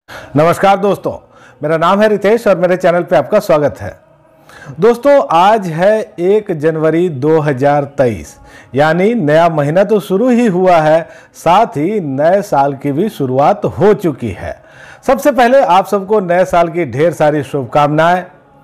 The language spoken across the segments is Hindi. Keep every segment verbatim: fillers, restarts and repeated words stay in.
नमस्कार दोस्तों, मेरा नाम है रितेश और मेरे चैनल पे आपका स्वागत है। दोस्तों, आज है एक जनवरी दो हज़ार तेईस, यानी नया महीना तो शुरू ही हुआ है, साथ ही नए साल की भी शुरुआत हो चुकी है। सबसे पहले आप सबको नए साल की ढेर सारी शुभकामनाएं।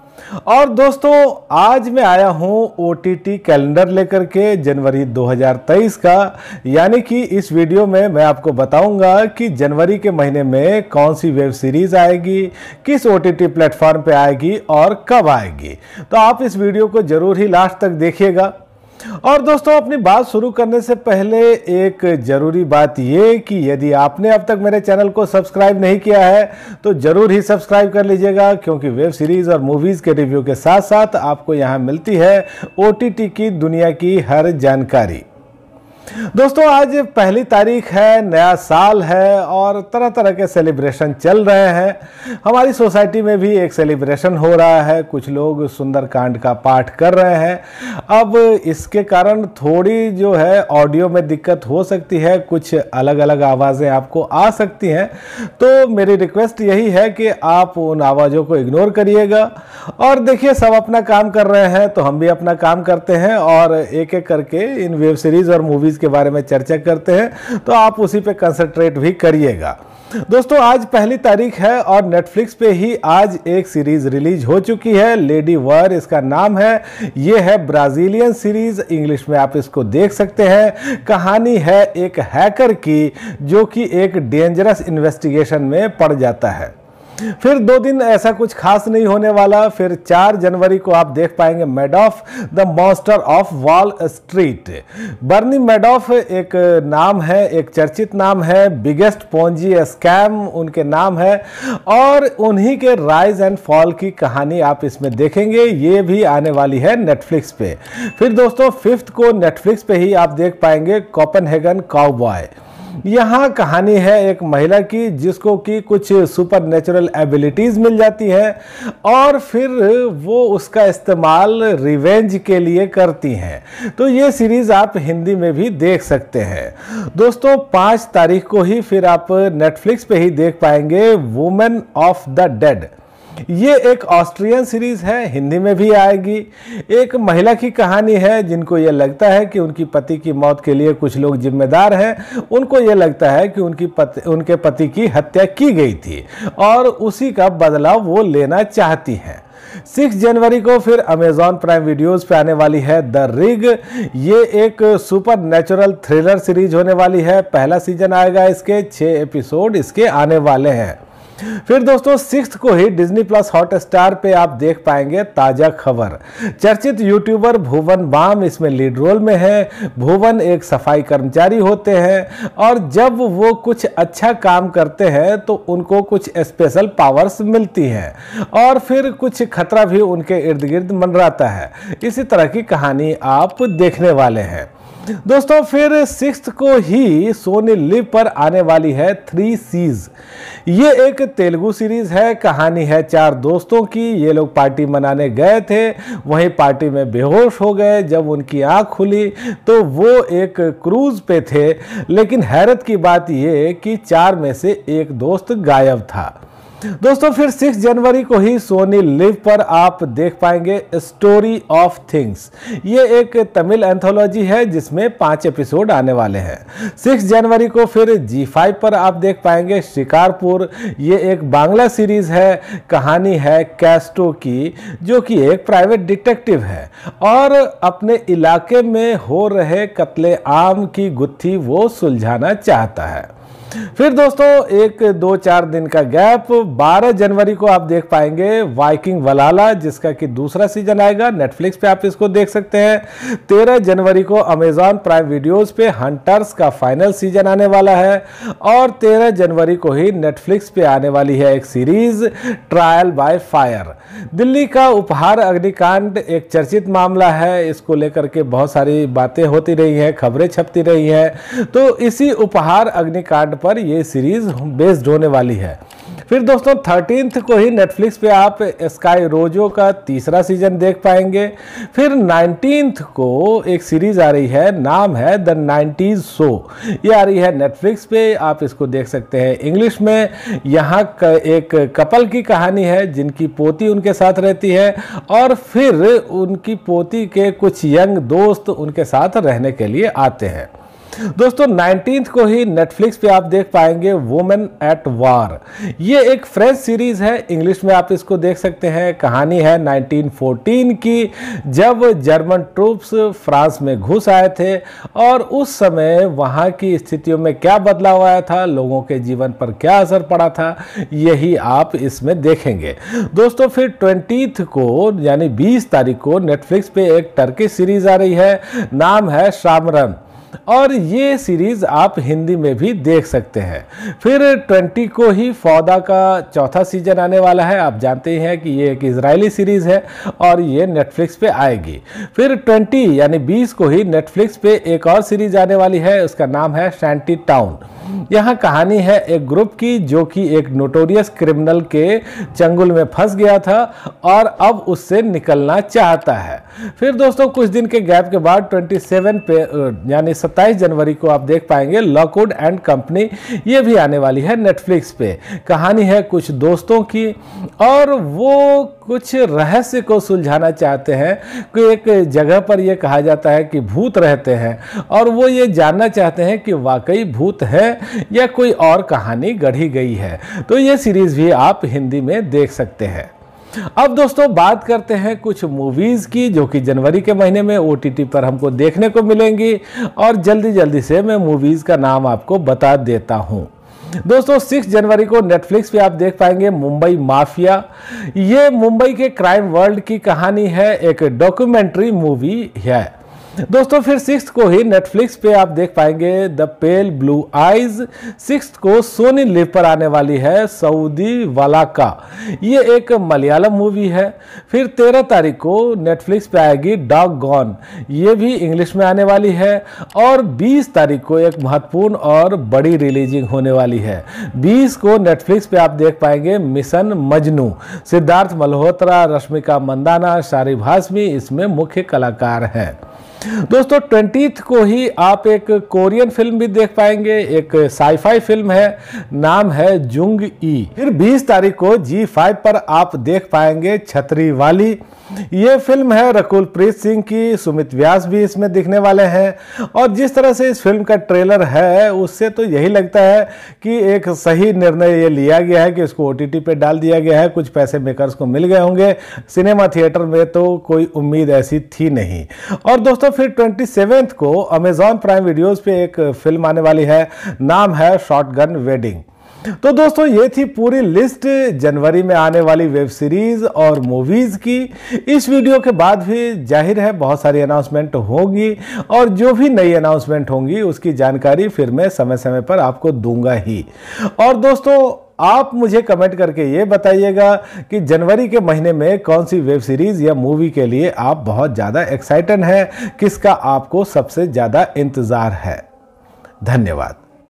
और दोस्तों, आज मैं आया हूं ओ टी टी कैलेंडर लेकर के जनवरी दो हज़ार तेईस का, यानी कि इस वीडियो में मैं आपको बताऊंगा कि जनवरी के महीने में कौन सी वेब सीरीज आएगी, किस ओ टी टी प्लेटफॉर्म पे आएगी और कब आएगी। तो आप इस वीडियो को जरूर ही लास्ट तक देखिएगा। और दोस्तों, अपनी बात शुरू करने से पहले एक ज़रूरी बात ये कि यदि आपने अब तक मेरे चैनल को सब्सक्राइब नहीं किया है तो ज़रूर ही सब्सक्राइब कर लीजिएगा, क्योंकि वेब सीरीज़ और मूवीज़ के रिव्यू के साथ साथ आपको यहाँ मिलती है ओ टी टी की दुनिया की हर जानकारी। दोस्तों, आज पहली तारीख है, नया साल है और तरह तरह के सेलिब्रेशन चल रहे हैं। हमारी सोसाइटी में भी एक सेलिब्रेशन हो रहा है, कुछ लोग सुंदरकांड का पाठ कर रहे हैं। अब इसके कारण थोड़ी जो है ऑडियो में दिक्कत हो सकती है, कुछ अलग अलग आवाज़ें आपको आ सकती हैं, तो मेरी रिक्वेस्ट यही है कि आप उन आवाज़ों को इग्नोर करिएगा। और देखिए, सब अपना काम कर रहे हैं तो हम भी अपना काम करते हैं और एक एक करके इन वेब सीरीज़ और मूवीज़ के बारे में चर्चा करते हैं, तो आप उसी पे कंसंट्रेट भी करिएगा। दोस्तों, आज पहली तारीख है और नेटफ्लिक्स पे ही आज एक सीरीज रिलीज हो चुकी है, लेडी वर इसका नाम है। ये है ब्राजीलियन सीरीज, इंग्लिश में आप इसको देख सकते हैं। कहानी है एक हैकर की जो कि एक डेंजरस इन्वेस्टिगेशन में पड़ जाता है। फिर दो दिन ऐसा कुछ खास नहीं होने वाला। फिर चार जनवरी को आप देख पाएंगे Madoff the monster of Wall Street. Bernie Madoff एक नाम है, एक चर्चित नाम है, बिगेस्ट पोंजी स्कैम उनके नाम है और उन्हीं के राइज एंड फॉल की कहानी आप इसमें देखेंगे। ये भी आने वाली है नेटफ्लिक्स पे। फिर दोस्तों, फिफ्थ को नेटफ्लिक्स पे ही आप देख पाएंगे कोपेनहेगन काउबॉय। यहाँ कहानी है एक महिला की जिसको कि कुछ सुपर नेचुरल एबिलिटीज़ मिल जाती है और फिर वो उसका इस्तेमाल रिवेंज के लिए करती हैं। तो ये सीरीज़ आप हिंदी में भी देख सकते हैं। दोस्तों, पाँच तारीख को ही फिर आप नेटफ्लिक्स पे ही देख पाएंगे वुमेन ऑफ द डेड। ये एक ऑस्ट्रियन सीरीज है, हिंदी में भी आएगी। एक महिला की कहानी है जिनको ये लगता है कि उनकी पति की मौत के लिए कुछ लोग जिम्मेदार हैं। उनको ये लगता है कि उनकी पति उनके पति की हत्या की गई थी और उसी का बदलाव वो लेना चाहती हैं। सिक्स जनवरी को फिर अमेजॉन प्राइम वीडियोस पे आने वाली है द रिग। ये एक सुपर नेचुरल थ्रिलर सीरीज होने वाली है। पहला सीजन आएगा, इसके छः एपिसोड इसके आने वाले हैं। फिर दोस्तों, सिक्स्थ को ही डिज्नी प्लस हॉट स्टार पे आप देख पाएंगे ताज़ा खबर। चर्चित यूट्यूबर भुवन बाम इसमें लीड रोल में है। भुवन एक सफाई कर्मचारी होते हैं और जब वो कुछ अच्छा काम करते हैं तो उनको कुछ स्पेशल पावर्स मिलती हैं और फिर कुछ खतरा भी उनके इर्द गिर्द मंडराता है। इसी तरह की कहानी आप देखने वाले हैं। दोस्तों, फिर सिक्स्थ को ही सोनी लिव पर आने वाली है थ्री सीज। ये एक तेलुगु सीरीज है। कहानी है चार दोस्तों की। ये लोग पार्टी मनाने गए थे, वहीं पार्टी में बेहोश हो गए। जब उनकी आंख खुली तो वो एक क्रूज पे थे, लेकिन हैरत की बात ये कि चार में से एक दोस्त गायब था। दोस्तों, फिर सिक्स जनवरी को ही सोनी लिव पर आप देख पाएंगे स्टोरी ऑफ थिंग्स। ये एक तमिल एंथोलॉजी है जिसमें पांच एपिसोड आने वाले हैं। सिक्स जनवरी को फिर जी फाइव पर आप देख पाएंगे शिकारपुर। ये एक बांग्ला सीरीज है। कहानी है कैस्टो की, जो कि एक प्राइवेट डिटेक्टिव है और अपने इलाके में हो रहे कत्ले आम की गुत्थी वो सुलझाना चाहता है। फिर दोस्तों, एक दो चार दिन का गैप, बारह जनवरी को आप देख पाएंगे वाइकिंग वलाला, जिसका कि दूसरा सीजन आएगा। नेटफ्लिक्स पे आप इसको देख सकते हैं। तेरह जनवरी को अमेजॉन प्राइम वीडियोस पे हंटर्स का फाइनल सीजन आने वाला है और तेरह जनवरी को ही नेटफ्लिक्स पे आने वाली है एक series trial by fire. Delhi का उपहार अग्निकांड एक चर्चित मामला है। इसको लेकर के बहुत सारी बातें होती रही हैं, खबरें छपती रही हैं। तो इसी उपहार अग्निकांड पर यह सीरीज बेस्ड होने वाली है। फिर दोस्तों थर्टीन्थ को ही नेटफ्लिक्स पे आप स्काई रोजो का तीसरा सीजन देख पाएंगे। फिर नाइनटीन्थ को एक सीरीज आ रही है, नाम है द नाइंटीज़ शो। ये आ रही है नेटफ्लिक्स पे, आप इसको देख सकते हैं इंग्लिश में। यहाँ एक कपल की कहानी है जिनकी पोती उनके साथ रहती है और फिर उनकी पोती के कुछ यंग दोस्त उनके साथ रहने के लिए आते हैं। दोस्तों नाइनटीन्थ को ही नेटफ्लिक्स पे आप देख पाएंगे वुमेन एट वार। ये एक फ्रेंच सीरीज है, इंग्लिश में आप इसको देख सकते हैं। कहानी है नाइनटीन फोर्टीन की, जब जर्मन ट्रूप्स फ्रांस में घुस आए थे और उस समय वहाँ की स्थितियों में क्या बदलाव आया था, लोगों के जीवन पर क्या असर पड़ा था, यही आप इसमें देखेंगे। दोस्तों फिर ट्वेंटीथ को यानी बीस तारीख को नेटफ्लिक्स पे एक टर्किश सीरीज आ रही है, नाम है शामरन, और ये सीरीज आप हिंदी में भी देख सकते हैं। फिर ट्वेंटी को ही फौदा का चौथा सीजन आने वाला है। आप जानते ही हैं कि ये एक इजरायली सीरीज है और ये नेटफ्लिक्स पे आएगी। फिर ट्वेंटी यानी बीस को ही नेटफ्लिक्स पे एक और सीरीज आने वाली है, उसका नाम है शैंटी टाउन। यहाँ कहानी है एक ग्रुप की जो कि एक नोटोरियस क्रिमिनल के चंगुल में फंस गया था और अब उससे निकलना चाहता है। फिर दोस्तों कुछ दिन के गैप के बाद सत्ताईस पे यानी सत्ताईस जनवरी को आप देख पाएंगे लॉकवुड एंड कंपनी, ये भी आने वाली है नेटफ्लिक्स पे। कहानी है कुछ दोस्तों की और वो कुछ रहस्य को सुलझाना चाहते हैं कि एक जगह पर यह कहा जाता है कि भूत रहते हैं और वो ये जानना चाहते हैं कि वाकई भूत है या कोई और कहानी गढ़ी गई है। तो ये सीरीज भी आप हिंदी में देख सकते हैं। अब दोस्तों बात करते हैं कुछ मूवीज़ की जो कि जनवरी के महीने में ओटीटी पर हमको देखने को मिलेंगी और जल्दी जल्दी से मैं मूवीज़ का नाम आपको बता देता हूं। दोस्तों छह जनवरी को नेटफ्लिक्स पे आप देख पाएंगे मुंबई माफिया। ये मुंबई के क्राइम वर्ल्ड की कहानी है, एक डॉक्यूमेंट्री मूवी है। दोस्तों फिर सिक्स्थ को ही नेटफ्लिक्स पे आप देख पाएंगे the pale blue eyes. Sixth को सोनी लिव पर आने वाली है सऊदी वाला का, ये एक मलयालम मूवी है। फिर तेरह तारीख को नेटफ्लिक्स पे आएगी डॉग गॉन, ये भी इंग्लिश में आने वाली है। और बीस तारीख को एक महत्वपूर्ण और बड़ी रिलीजिंग होने वाली है। बीस को नेटफ्लिक्स पे आप देख पाएंगे मिशन मजनू। सिद्धार्थ मल्होत्रा, रश्मिका मंदाना, शारिब हाशमी इसमें मुख्य कलाकार हैं। दोस्तों ट्वेंटीथ को ही आप एक कोरियन फिल्म भी देख पाएंगे, एक साईफाई फिल्म है, नाम है जुंग ई। फिर बीस तारीख को जी फाइव पर आप देख पाएंगे छतरी वाली। ये फिल्म है रकुल प्रीत सिंह की, सुमित व्यास भी इसमें दिखने वाले हैं। और जिस तरह से इस फिल्म का ट्रेलर है उससे तो यही लगता है कि एक सही निर्णय ये लिया गया है कि इसको ओटीटी पे डाल दिया गया है। कुछ पैसे मेकर्स को मिल गए होंगे, सिनेमा थिएटर में तो कोई उम्मीद ऐसी थी नहीं। और दोस्तों फिर सत्ताईस को अमेजॉन प्राइम वीडियोस पे एक फिल्म आने वाली है, नाम है शॉटगन वेडिंग। तो दोस्तों ये थी पूरी लिस्ट जनवरी में आने वाली वेब सीरीज और मूवीज की। इस वीडियो के बाद भी जाहिर है बहुत सारी अनाउंसमेंट होगी और जो भी नई अनाउंसमेंट होंगी उसकी जानकारी फिर मैं समय समय पर आपको दूंगा ही। और दोस्तों आप मुझे कमेंट करके ये बताइएगा कि जनवरी के महीने में कौन सी वेब सीरीज या मूवी के लिए आप बहुत ज़्यादा एक्साइटेड हैं, किसका आपको सबसे ज़्यादा इंतज़ार है। धन्यवाद।